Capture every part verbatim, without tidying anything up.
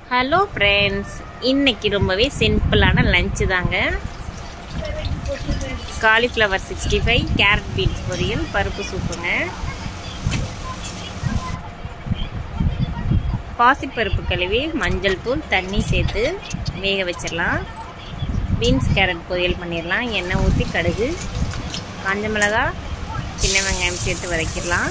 Hello friends, இன்னைக்கு ரொம்பவே சிம்பிளான லஞ்சு தாங்க. Cauliflower sixty five, carrot beans பொரியல், பருப்பு சூப்புங்க. பாசிப்பருப்பு கழுவி மஞ்சள் தூள் தண்ணி சேர்த்து வேக வச்சிடலாம். பீன்ஸ் கேரட் பொரியல் பண்ணிடலாம். எண்ணெய் ஊற்றி கடுகு, காஞ்ச மிளகா, சின்ன வெங்காயம் சேர்த்து வதக்கிடலாம்.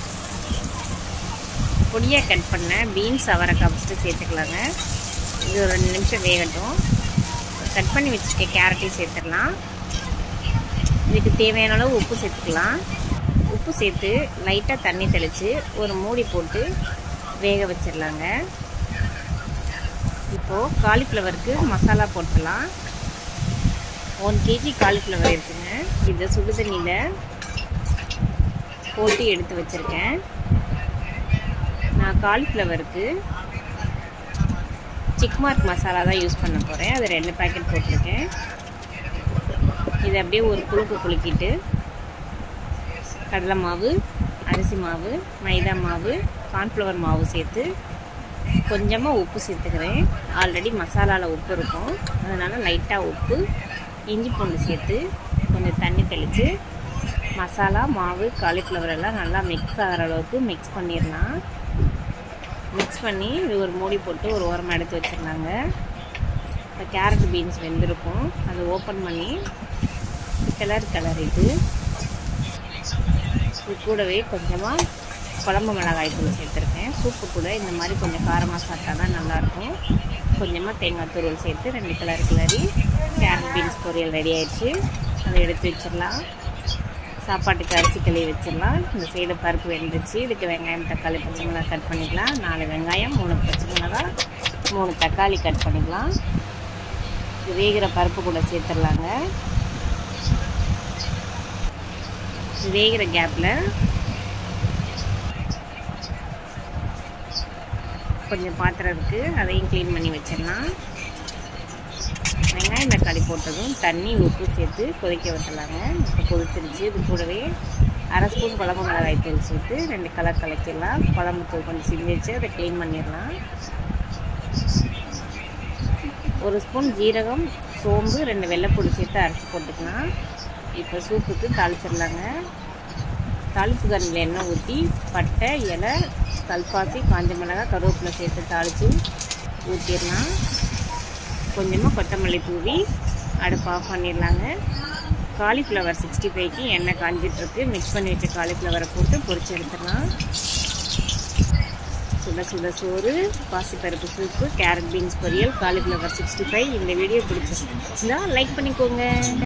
பொடியாக கட் பண்ண பீன்ஸ் அவரைக்காய் ஃபஸ்ட்டு சேர்த்துக்கலாங்க. இது ஒரு ரெண்டு நிமிஷம் வேகட்டும். கட் பண்ணி வச்சுருக்க கேரட்டையும் சேர்த்துடலாம். இதுக்கு தேவையான அளவு உப்பு சேர்த்துக்கலாம். உப்பு சேர்த்து லைட்டாக தண்ணி தெளித்து ஒரு மூடி போட்டு வேக வச்சிடலாங்க. இப்போது காலிஃப்ளவருக்கு மசாலா போட்டுடலாம். ஒன் கேஜி காலிஃப்ளவர் இருக்குங்க. இதை சுடு தண்ணியில் போட்டு எடுத்து வச்சுருக்கேன். நான் காலிஃப்ளவருக்கு சிக் மார்க் மசாலா தான் யூஸ் பண்ண போகிறேன். அது ரெண்டு பேக்கெட் போட்டிருக்கேன். இதை அப்படியே ஒரு குலுக்கு குலுக்கிட்டு கடலை மாவு, அரிசி மாவு, மைதா மாவு, கார்ன்ஃப்ளவர் மாவு சேர்த்து கொஞ்சமாக உப்பு சேர்த்துக்கிறேன். ஆல்ரெடி மசாலாவில் உப்பு இருக்கும், அதனால் லைட்டாக உப்பு, இஞ்சி பூண்டு சேர்த்து கொஞ்சம் தண்ணி தெளித்து மசாலா, மாவு, காலிஃப்ளவர் எல்லாம் நல்லா மிக்ஸ் ஆகிற அளவுக்கு மிக்ஸ் பண்ணிடலாம். மிக்ஸ் பண்ணி இது ஒரு மூடி போட்டு ஒரு ஓரமாக எடுத்து வச்சிடலாங்க. இப்போ கேரட் பீன்ஸ் வெந்திருக்கும். அதை ஓப்பன் பண்ணி கிளறு கிளறிட்டு இது கூடவே கொஞ்சமாக குழம்பு மிளகாய் தூள் சேர்த்துருக்கேன். சூப்பு கூட இந்த மாதிரி கொஞ்சம் காரமாக சாப்பிட்டா தான் நல்லாயிருக்கும். கொஞ்சமாக தேங்காய் தூள் சேர்த்து ரெண்டு கிளறு கிளறி கேரட் பீன்ஸ் பொரியல் ரெடி ஆயிடுச்சு. அதை எடுத்து வச்சிடலாம். சாப்பாட்டுக்கு அரிசி கழுவி வச்சிடலாம். இந்த சைடு பருப்பு வெந்துச்சு. இதுக்கு வெங்காயம், தக்காளி, பச்சை மிளகாய் கட் பண்ணிக்கலாம். நாலு வெங்காயம், மூணு பச்சை மிளகாய், மூணு தக்காளி கட் பண்ணிக்கலாம். இது வேகிற பருப்பு கூட சேர்த்துடலாங்க. வேகிற கேப்பில் கொஞ்சம் பாத்திரம் இருக்குது, அதையும் க்ளீன் பண்ணி வச்சிடலாம். வெங்காயம் தக்காளி போட்டதும் தண்ணி, உப்பு சேர்த்து கொதிக்க விட்டுலாங்க. இப்போ கொதிச்சிருச்சு. இது கூடவே அரை ஸ்பூன் குழம்பு மிளகாய் தூள் சேர்த்து ரெண்டு கலர் கலக்கிடலாம். குழம்பு தூள் கொஞ்சம் சிந்தி வச்சு அதை க்ளீன் பண்ணிடலாம். ஒரு ஸ்பூன் ஜீரகம், சோம்பு, ரெண்டு வெள்ளைப்பூடி சேர்த்து அரைச்சி போட்டுக்கலாம். இப்போ சூப்புக்கு தாளிச்சிடலாங்க. தாளிப்பு கரண்டில் எண்ணெய் ஊற்றி பட்டை, இலை, கல்பாசி, காஞ்ச மிளகாய், கருவேப்பிலை சேர்த்து தாளித்து ஊற்றிடலாம். கொஞ்சமாக கொத்தமல்லி தூவி அடுப்பு ஆஃப் பண்ணிடலாங்க. காலிஃப்ளவர் சிக்ஸ்டி ஃபைவ்க்கு எண்ணெய் காஞ்சிட்ருக்கு. மிக்ஸ் பண்ணி வச்ச காலிஃப்ளவரை போட்டு பொரிச்சு எடுத்துடலாம். சுட சுட சோறு, பாசிப்பருப்பு சூப்பு, கேரட் பீன்ஸ் பொரியல், காலிஃப்ளவர் சிக்ஸ்டி ஃபைவ். இந்த வீடியோ பிடிச்சிருந்தா லைக் பண்ணிக்கோங்க.